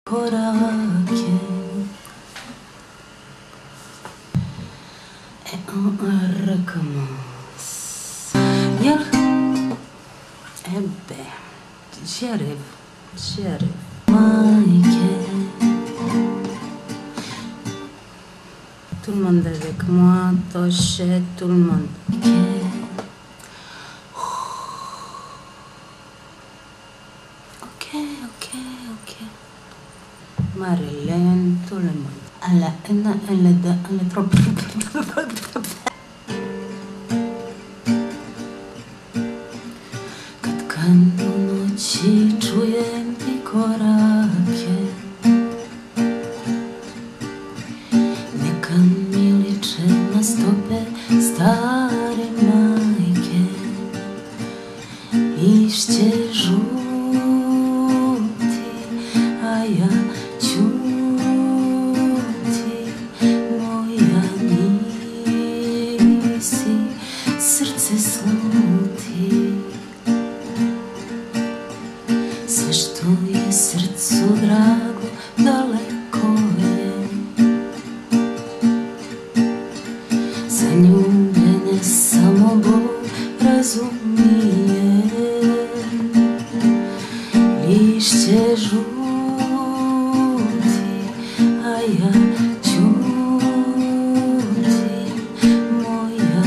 korake et on recommence. Jel? Ebe, j'arrive. Majke, tout le monde avec moi, Toche, tout le monde. Ok. Marilyn, tout le monde. Elle est trop... Kad u noći čujem ti korake, neka mi liče na stope stare majke, lišće žuti, a ja ćuti, moja nisi, srce sluti. Sve što je srcu drago, daleko je. Zaljubljene samo Bog razumije. Lišće žuti, a ja ćuti, moja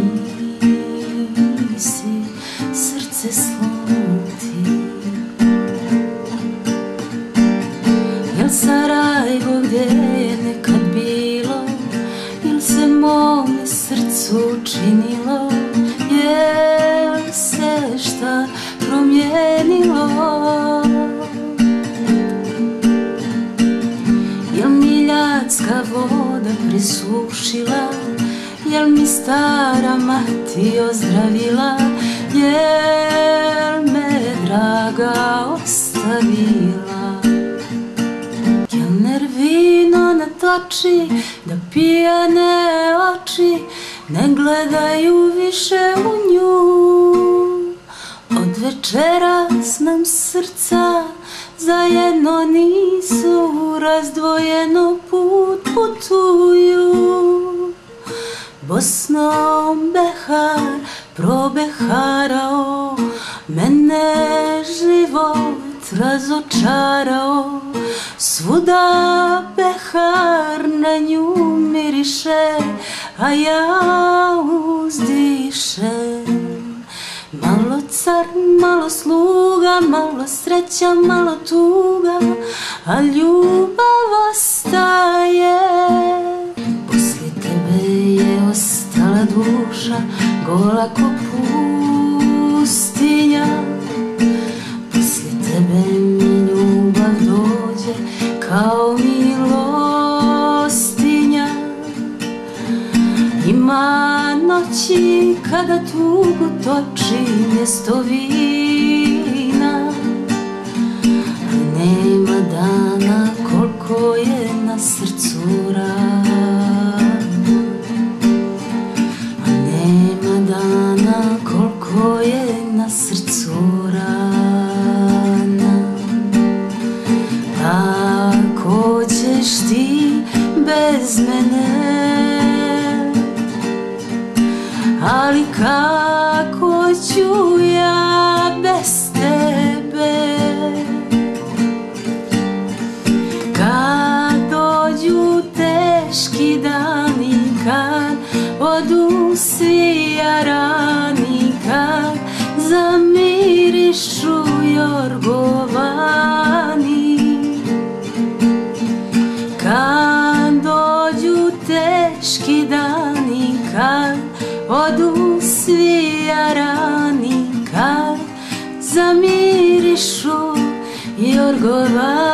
nisi, srce sluti. Jel Sarajevo gdje je nekad bilo, jel se mome srcu činilo, jel se šta promijenilo? Jel miljacka voda presušila, jel mi stara mati ozdravila, jel me draga ostavila? Vino natoči, da pijane oči ne gledaju više u nju. Od večeras nam srca zajedno nisu, razdvojeno put putuju. Bosnom Behar probeharao, mene život razočarao. Svuda Behar na nju miriše, a ja uzdišem. Malo car, malo sluga, malo sreća, malo tuga, a ljubav ostaje. Poslije tebe je ostala duša, gola ko pustinja. Poslije tebe mi ljubav dođe kao milostinja. Ima noći kada tugu toči mjesto vina, a nema dana koliko je na srcu rana, a nema dana koliko je na srcu rana. Kako ćeš ti bez mene, ali kako ću ja bez tebe? Kad dođu teški dani, kad odu svi jarani, kad zamirišu jorgovani, kad dođu teški dani, kad odu svi jarani, kad zamirišu jorgovani.